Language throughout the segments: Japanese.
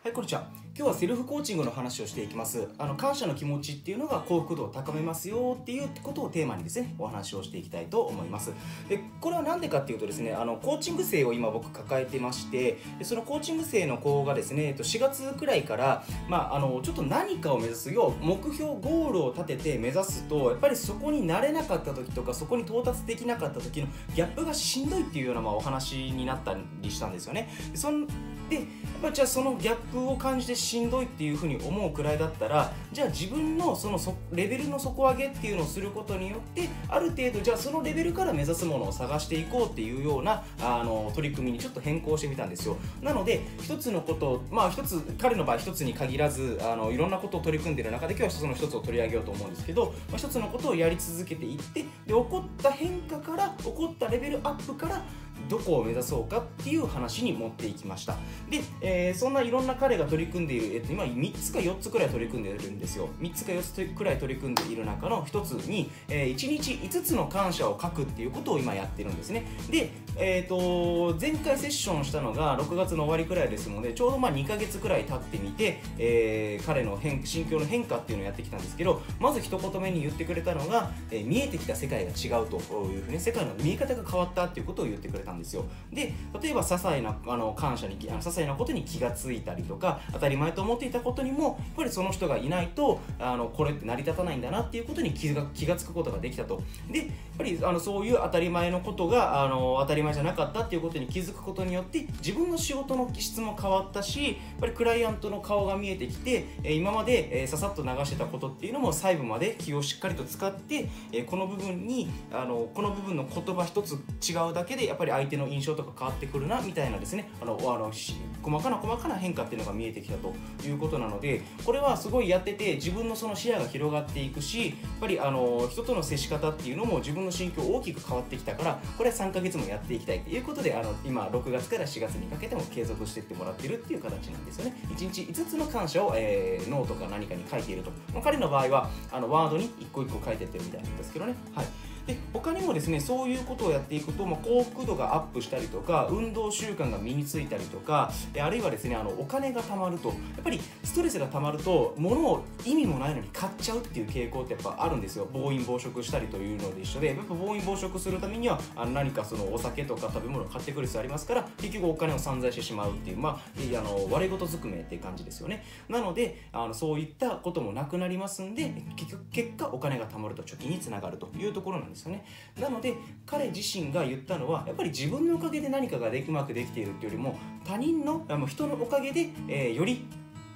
はい、こんにちは。今日はセルフコーチングの話をしていきます。感謝の気持ちっていうのが幸福度を高めますよっていうことをテーマにですね、お話をしていきたいと思います。で、これは何でかっていうとですね、コーチング生を今僕抱えてまして、でそのコーチング生の子がですね、4月くらいから、ちょっと何かを目指すよう、目標、ゴールを立てて目指すと、やっぱりそこになれなかった時とか、そこに到達できなかった時のギャップがしんどいっていうようなお話になったりしたんですよね。でじゃあそのギャップを感じてしんどいっていうふうに思うくらいだったら、じゃあ自分のそのレベルの底上げっていうのをすることによって、ある程度じゃあそのレベルから目指すものを探していこうっていうような取り組みにちょっと変更してみたんですよ。なので一つのことを、彼の場合一つに限らずいろんなことを取り組んでいる中で今日はその一つを取り上げようと思うんですけど、一つのことをやり続けていって、で起こった変化から起こったレベルアップからどこを目指そうかっていう話に持っていきました。で、そんないろんな彼が取り組んでいる、今3つか4つくらい取り組んでいるんですよ。3つか4つくらい取り組んでいる中の1つに、1日5つの感謝を書くっていうことを今やってるんですね。で、前回セッションしたのが6月の終わりくらいですので、ちょうど2ヶ月くらい経ってみて、彼の心境の変化っていうのをやってきたんですけど、まず一言目に言ってくれたのが、見えてきた世界が違うというふうに、世界の見え方が変わったっていうことを言ってくれたんですよ。で、例えば些細な感謝に些細なことに気がついたりとか、当たり前と思っていたことにもやっぱりその人がいないとこれって成り立たないんだなっていうことに気がつくことができたと。で、やっぱりそういう当たり前のことが当たり前じゃなかったっていうことに気づくことによって、自分の仕事の質も変わったし、やっぱりクライアントの顔が見えてきて、今までささっと流してたことっていうのも細部まで気をしっかりと使って、この部分の言葉一つ違うだけでやっぱり相手の印象とか変わってくるなみたいなですね、細かな変化っていうのが見えてきたということなので、これはすごいやってて自分のその視野が広がっていくし、やっぱり人との接し方っていうのも自分の心境大きく変わってきたから、これは3ヶ月もやっていきたいということで今6月から4月にかけても継続していってもらってるっていう形なんですよね。1日5つの感謝を、ノートか何かに書いていると。彼の場合はワードに一個一個書いてってるみたいなんですけどね。はい。で、他にもですね、そういうことをやっていくと、幸福度がアップしたりとか、運動習慣が身についたりとか、あるいはですね、お金が貯まると、やっぱりストレスが貯まると物を意味もないのに買っちゃうっていう傾向ってやっぱあるんですよ。暴飲暴食したりというので一緒で、やっぱ暴飲暴食するためには何かそのお酒とか食べ物を買ってくる必要ありますから、結局お金を散財してしまうっていう、割れ事ずくめっていう感じですよね。なのでそういったこともなくなりますんで、結果お金が貯まると貯金につながるというところなんですよね。なので彼自身が言ったのは、やっぱり自分のおかげで何かがうまくできているっていうよりも、他人の人のおかげで、より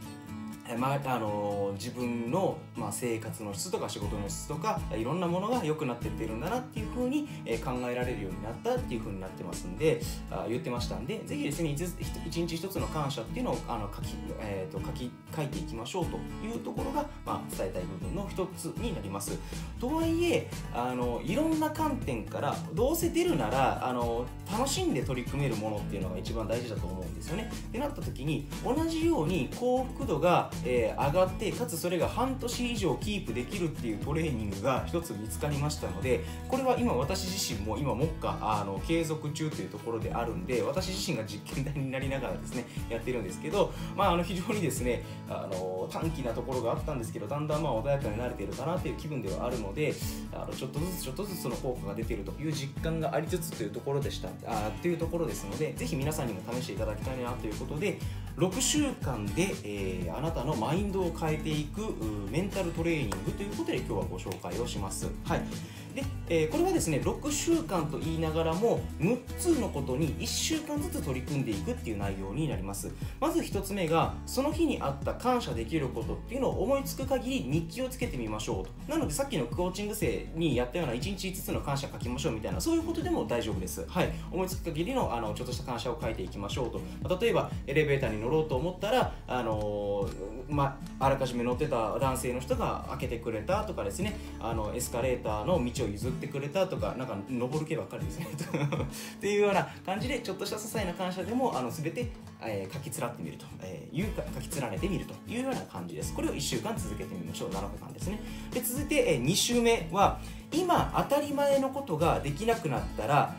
自分の、生活の質とか仕事の質とかいろんなものが良くなっていってるんだなっていう風に考えられるようになったっていう風になってますんで、言ってましたんで、ぜひですね、一日一つの感謝っていうのを書いていきましょうというところが、伝えたい部分の一つになります。とはいえいろんな観点からどうせ出るなら楽しんで取り組めるものっていうのが一番大事だと思うんですよね。ってなった時に、同じように幸福度が上がって、かつそれが半年以上キープできるっていうトレーニングが一つ見つかりましたので、これは今私自身も今目下継続中というところであるんで、私自身が実験台になりながらですねやってるんですけど、非常にですね短気なところがあったんですけど、だんだん穏やかになれているかなという気分ではあるので、ちょっとずつその効果が出ているという実感がありつつというところでしたというところですので、ぜひ皆さんにも試していただきたいなということで、6週間で、あなたのマインドを変えていくメンタルトレーニングということで今日はご紹介をします。はい。で、これはですね、6週間と言いながらも6つのことに1週間ずつ取り組んでいくっていう内容になります。まず1つ目が、その日にあった感謝できることっていうのを思いつく限り日記をつけてみましょうと。なのでさっきのコーチング生にやったような1日5つの感謝書きましょうみたいな、そういうことでも大丈夫です。はい。思いつく限りのちょっとした感謝を書いていきましょうと。例えばエレベーターに乗ろうと思ったらあらかじめ乗ってた男性の人が開けてくれたとかですね、エスカレーターの道を譲ってくれたとか、なんか登る系ばっかりですねっていうような感じで、ちょっとした些細な感謝でも全て、書き連ねてみるというような感じです。これを1週間続けてみましょう。7日間ですね。で、続いて、2週目は、今当たり前のことができなくなったら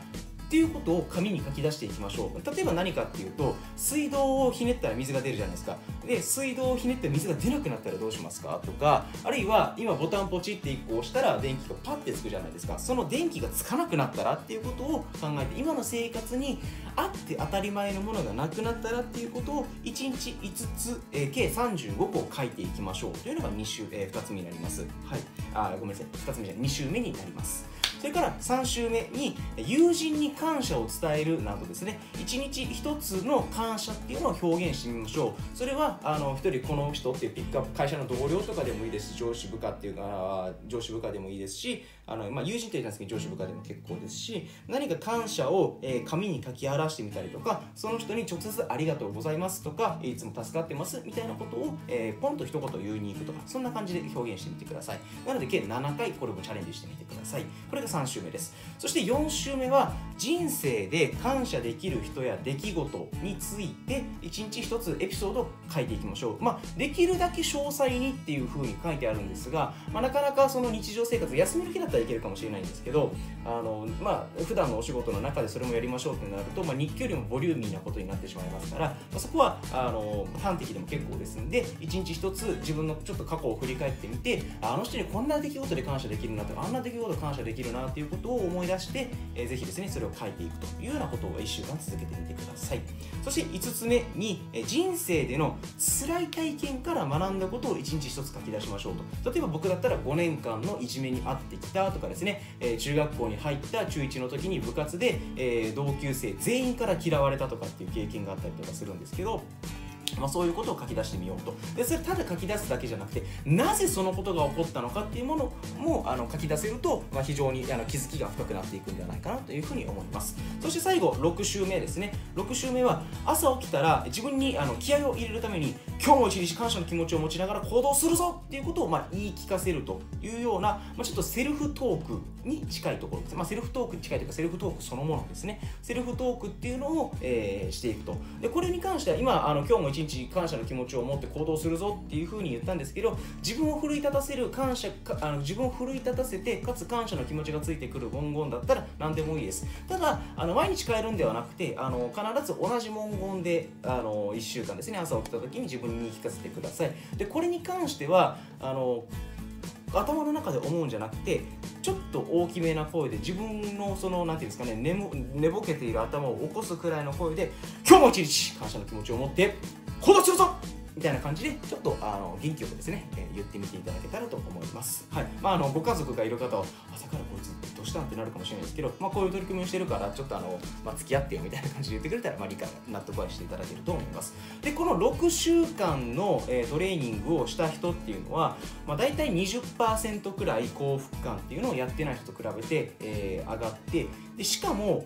っていうことを紙に書き出していきましょう。例えば何かっていうと、水道をひねったら水が出るじゃないですか。で、水道をひねって水が出なくなったらどうしますかとか、あるいは今ボタンポチって1個押したら電気がパッてつくじゃないですか。その電気がつかなくなったらっていうことを考えて、今の生活にあって当たり前のものがなくなったらっていうことを1日5つ、計35個書いていきましょうというのが2つ目になります。はい。ごめんなさい。2つ目じゃない、2週目になります。それから3週目に友人に感謝を伝えるなどですね、1日1つの感謝っていうのを表現してみましょう。それは1人この人っていうピックアップ、会社の同僚とかでもいいですし、上司部下っていうか上司部下でもいいですし、友人って言ったんですけど上司部下でも結構ですし、何か感謝を紙に書き表してみたりとか、その人に直接ありがとうございますとか、いつも助かってますみたいなことをポンと一言言いに行くとか、そんな感じで表現してみてください。なので計7回これもチャレンジしてみてください。これが3週目です。そして4週目は人生で感謝できる人や出来事について1日1つエピソードを書いていきましょう。できるだけ詳細にっていう風に書いてあるんですが、なかなかその日常生活、休みの日だったらいけるかもしれないんですけど、普段のお仕事の中でそれもやりましょうってなると、日記よりもボリューミーなことになってしまいますから、そこは端的でも結構ですんで、1日1つ自分のちょっと過去を振り返ってみて、あの人にこんな出来事で感謝できるなとか、あんな出来事で感謝できるなっていうことを思い出して、ぜひですねそれを書いていくというようなことを1週間続けてみてください。そして5つ目に人生での辛い体験から学んだことを1日1つ書き出しましょうと。例えば僕だったら5年間のいじめに遭ってきたとかですね、中学校に入った中1の時に部活で、同級生全員から嫌われたとかっていう経験があったりとかするんですけど、そういうことを書き出してみようと。でそれただ書き出すだけじゃなくて、なぜそのことが起こったのかっていうものも書き出せると、非常に気づきが深くなっていくんではないかなというふうに思います。そして最後6週目ですね。6週目は朝起きたら自分に気合を入れるために、今日も一日感謝の気持ちを持ちながら行動するぞっていうことを言い聞かせるというような、ちょっとセルフトークに近いところです。セルフトークに近いというか、セルフトークそのものですね。セルフトークっていうのを、していくと。でこれに関しては今今日も一日感謝の気持ちを持って行動するぞっていうふうに言ったんですけど、自分を奮い立たせる自分を奮い立たせてかつ感謝の気持ちがついてくる文言だったら何でもいいです。ただ毎日変えるんではなくて、必ず同じ文言で1週間ですね、朝起きた時に自分に言い聞かせてください。でこれに関しては頭の中で思うんじゃなくて、ちょっと大きめな声で自分のなんていうんですかね、寝ぼけている頭を起こすくらいの声で、今日も一日感謝の気持ちを持って行動するぞみたいな感じでちょっと元気よくですね、言ってみていただけたらと思います。はい。ご家族がいる方は朝からこいつどうしたんってなるかもしれないですけど、こういう取り組みをしてるからちょっと付き合ってよみたいな感じで言ってくれたら理解納得はしていただけると思います。でこの6週間のトレーニングをした人っていうのはだいたい 20% くらい幸福感っていうのをやってない人と比べて上がって、でしかも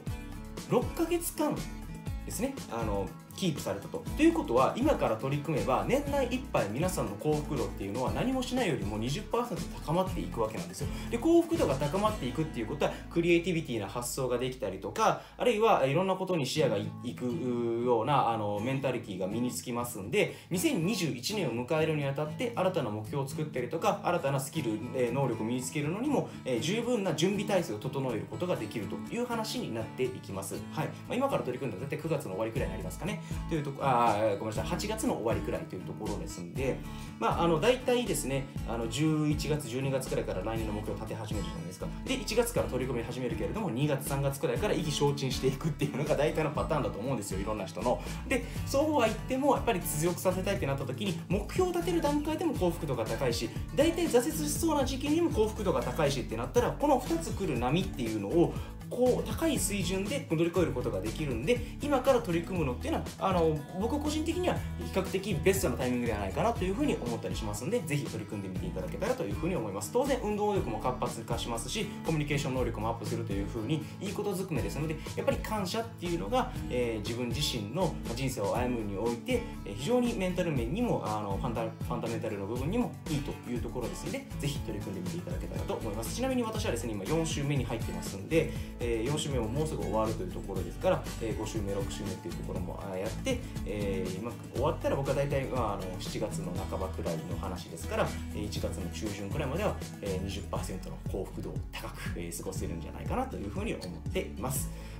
6ヶ月間ですねキープされたと。ということは今から取り組めば年内いっぱい皆さんの幸福度っていうのは何もしないよりも 20% 高まっていくわけなんですよ。で幸福度が高まっていくっていうことはクリエイティビティな発想ができたりとか、あるいはいろんなことに視野がいくようなメンタリティが身につきますんで、2021年を迎えるにあたって新たな目標を作ったりとか、新たなスキル、能力を身につけるのにも十分な準備体制を整えることができるという話になっていきます。はい。今から取り組んだら大体9月の終わりくらいになりますかね。というとごめんなさい、8月の終わりくらいというところですんで、大体ですね11月12月くらいから来年の目標を立て始めるじゃないですか。で1月から取り組み始めるけれども、2月3月くらいから意気消沈していくっていうのが大体のパターンだと思うんですよ、いろんな人の。でそうは言ってもやっぱり続させたいってなった時に目標を立てる段階でも幸福度が高いし、大体挫折しそうな時期にも幸福度が高いしってなったら、この2つ来る波っていうのを高い水準で乗り越えることができるんで、今から取り組むのっていうのは僕個人的には比較的ベストなタイミングではないかなというふうに思ったりしますんで、ぜひ取り組んでみていただけたらというふうに思います。当然運動力も活発化しますし、コミュニケーション能力もアップするというふうにいいことずくめですので、やっぱり感謝っていうのが、自分自身の人生を歩むにおいて非常にメンタル面にもファンダメンタルの部分にもいいというところですので、ぜひ取り組んでみていただけたらと思います。ちなみに私はですね今4週目に入ってますんで、4週目ももうすぐ終わるというところですから、5週目6週目っていうところもやって、終わったら僕は大体、7月の半ばくらいの話ですから、1月の中旬くらいまでは、20% の幸福度を高く、過ごせるんじゃないかなというふうに思っています。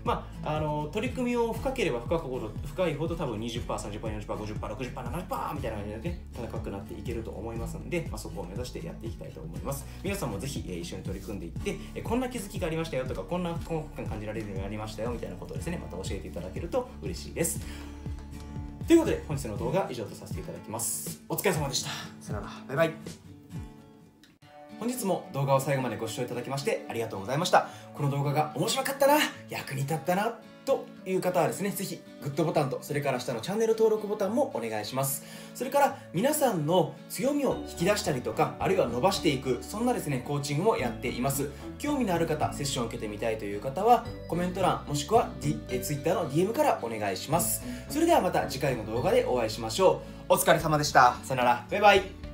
取り組みを深ければ深いほど多分 20%、30%、40%、50%、60%、70%みたいな感じでね高くなっていけると思いますので、そこを目指してやっていきたいと思います。皆さんもぜひ一緒に取り組んでいってこんな気づきがありましたよとかこんな幸福感感じられるようになりましたよみたいなことをですねまた教えていただけると嬉しいです。ということで本日の動画は以上とさせていただきます。お疲れ様でした。さよなら、バイバイ。本日も動画を最後までご視聴いただきましてありがとうございました。この動画が面白かったな、役に立ったなという方はですね、ぜひグッドボタンとそれから下のチャンネル登録ボタンもお願いします。それから皆さんの強みを引き出したりとか、あるいは伸ばしていく、そんなですねコーチングもやっています。興味のある方、セッションを受けてみたいという方はコメント欄もしくは、Twitter の DM からお願いします。それではまた次回の動画でお会いしましょう。お疲れ様でした。さよなら、バイバイ。